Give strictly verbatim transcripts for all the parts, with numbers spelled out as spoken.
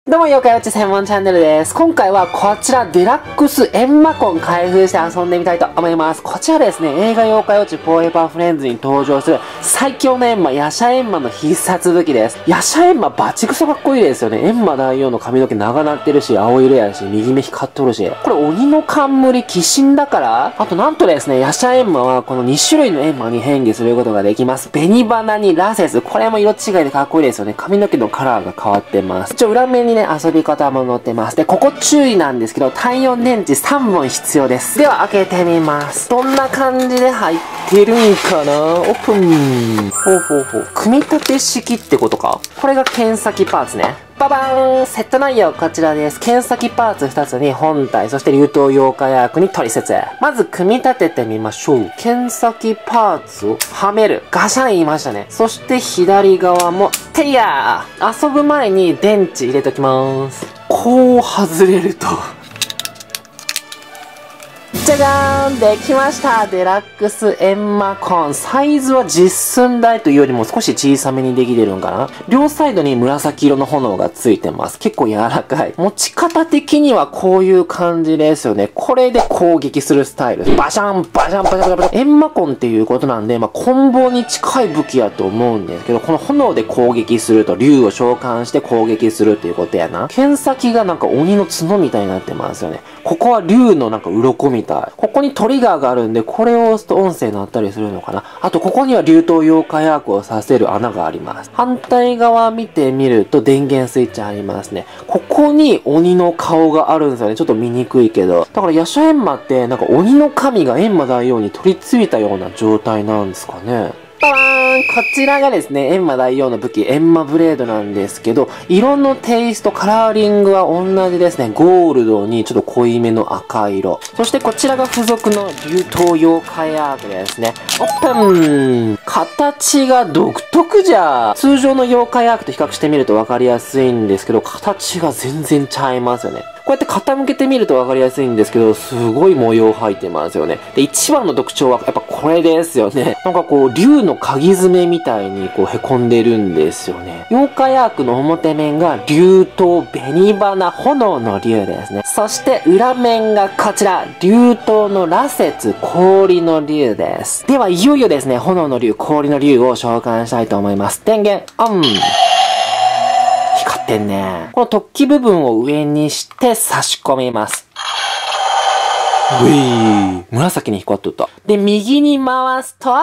どうも、妖怪ウォッチ専門チャンネルです。今回はこちら、デラックスエンマコン開封して遊んでみたいと思います。こちらですね、映画妖怪ウォッチフォーエバーフレンズに登場する最強のエンマ、ヤシャエンマの必殺武器です。ヤシャエンマバチクソかっこいいですよね。エンマ大王の髪の毛長なってるし、青色やし、右目光っとるし。これ鬼の冠、鬼神だから、あとなんとですね、ヤシャエンマはこのに種類のエンマに変異することができます。紅花にラセス。これも色違いでかっこいいですよね。髪の毛のカラーが変わってます。一応裏面にね、遊び方も載ってます。で、ここ注意なんですけど、単よん電池さんぼん必要です。では、開けてみます。どんな感じで入ってるんかな？オープン。ほうほうほう。組み立て式ってことか？これが剣先パーツね。ババーン！セット内容こちらです。剣先パーツふたつに本体、そして竜頭妖怪アークに取説。まず組み立ててみましょう。剣先パーツをはめる。ガシャン言いましたね。そして左側も、ていやー！遊ぶ前に電池入れときます。こう外れると。じゃじゃーん！できました！デラックスエンマコン。サイズは実寸大というよりも少し小さめにできてるんかな？両サイドに紫色の炎がついてます。結構柔らかい。持ち方的にはこういう感じですよね。これで攻撃するスタイル。バシャンバシャンバシャンバシャンバシャン。エンマコンっていうことなんで、まあ、棍棒に近い武器やと思うんですけど、この炎で攻撃すると、竜を召喚して攻撃するっていうことやな。剣先がなんか鬼の角みたいになってますよね。ここは竜のなんか鱗みたい。ここにトリガーがあるんで、これを押すと音声鳴ったりするのかな。あと、ここには竜頭妖怪アークをさせる穴があります。反対側見てみると電源スイッチありますね。ここに鬼の顔があるんですよね。ちょっと見にくいけど。だから、ヤシャエンマって、なんか鬼の神がエンマ大王に取り付いたような状態なんですかね。バーン！こちらがですね、エンマ大王の武器、エンマブレードなんですけど、色のテイスト、カラーリングは同じですね。ゴールドにちょっと濃いめの赤色。そしてこちらが付属の竜頭妖怪アークですね。オープン！形が独特じゃ。通常の妖怪アークと比較してみると分かりやすいんですけど、形が全然ちゃいますよね。こうやって傾けてみると分かりやすいんですけど、すごい模様入ってますよね。で、一番の特徴はやっぱこれですよね。なんかこう、竜の鍵爪みたいにこう凹んでるんですよね。妖怪アークの表面が竜頭紅花炎の竜ですね。そして裏面がこちら、竜頭の羅刹氷の竜です。では、いよいよですね、炎の竜、氷の竜を召喚したいと思います。電源オン！光ってんね。この突起部分を上にして差し込みます。ういー。紫に光っとった。で、右に回すと、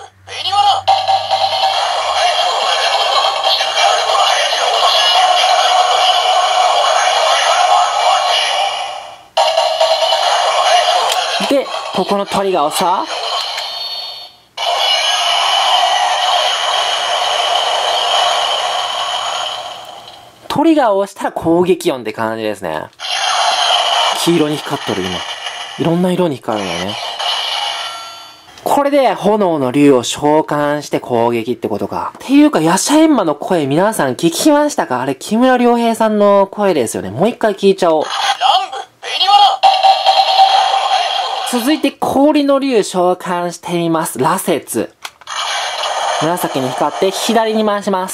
で、ここの鳥が押さ、トリガーを押したら攻撃音って感じですね。黄色に光っとる今。いろんな色に光るのね。これで炎の竜を召喚して攻撃ってことか。っていうか、ヤシャエンマの声皆さん聞きましたか？あれ、木村良平さんの声ですよね。もう一回聞いちゃおう。続いて氷の竜召喚してみます。羅刹。紫に光って左に回します。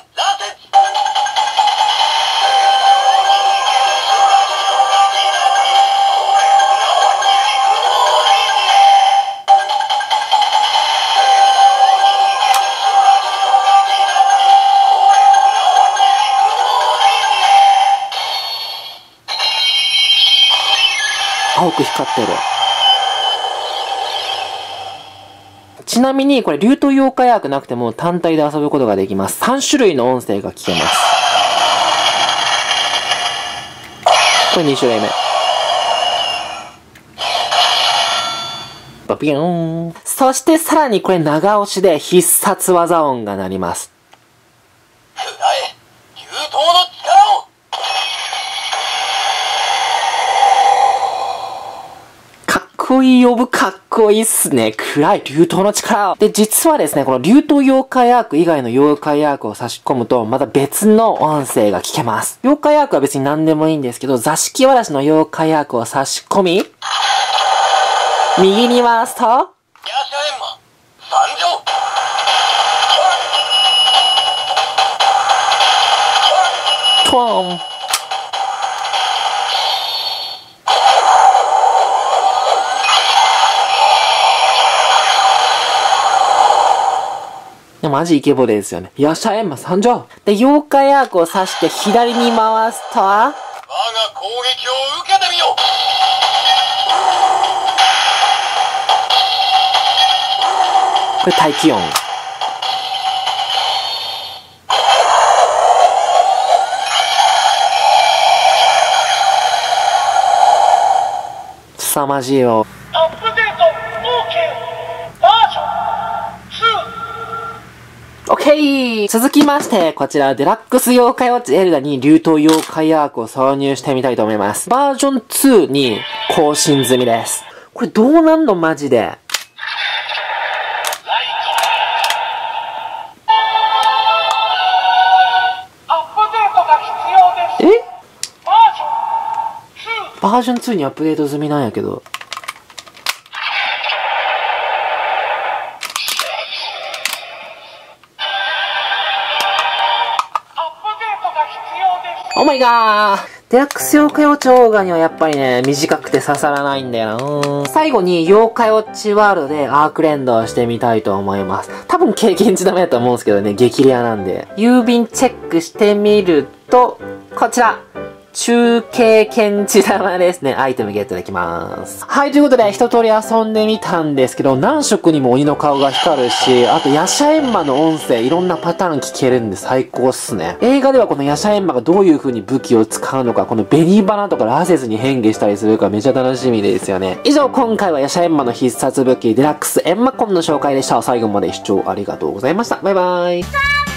青く光ってる。ちなみに、これ、竜頭妖怪アークなくても単体で遊ぶことができます。さん種類の音声が聞けます。これに種類目。バピヨーン。そしてさらにこれ長押しで必殺技音が鳴ります。 くらえ、竜頭の力を！ かっこいい呼ぶかっこいいっすね。暗い竜頭の力を。で、実はですね、この竜頭妖怪アーク以外の妖怪アークを差し込むと、また別の音声が聞けます。妖怪アークは別に何でもいいんですけど、座敷わらしの妖怪アークを差し込み、右に回すと、 ヤシャエンマ、参上！ トーン。 や、マジイケボですよね。よっしゃ、エンマ参上。で、妖怪アークを刺して左に回すと、 我が攻撃を受けてみよ。 これ大気温。凄まじいよ。 アップデート オーケー バージョンツー。 オッケー！続きまして、こちら、デラックス妖怪ウォッチエルダに竜頭妖怪アークを挿入してみたいと思います。バージョンツーに更新済みです。これどうなんのマジで。バージョンツーにアップデート済みなんやけど。オーマイガー！デラックス妖怪ウォッチオーガにはやっぱりね、短くて刺さらないんだよな。最後に妖怪ウォッチワールドでアーク連動してみたいと思います。多分経験値ダメだと思うんですけどね、激レアなんで。郵便チェックしてみると、こちら。中継検知玉ですね。アイテムゲットできます。はい、ということで一通り遊んでみたんですけど、何色にも鬼の顔が光るし、あとヤシャエンマの音声いろんなパターン聞けるんで最高っすね。映画ではこのヤシャエンマがどういう風に武器を使うのか、この紅花とかラセスに変化したりするかめちゃ楽しみですよね。以上、今回はヤシャエンマの必殺武器デラックスエンマコンの紹介でした。最後まで視聴ありがとうございました。バイバーイ。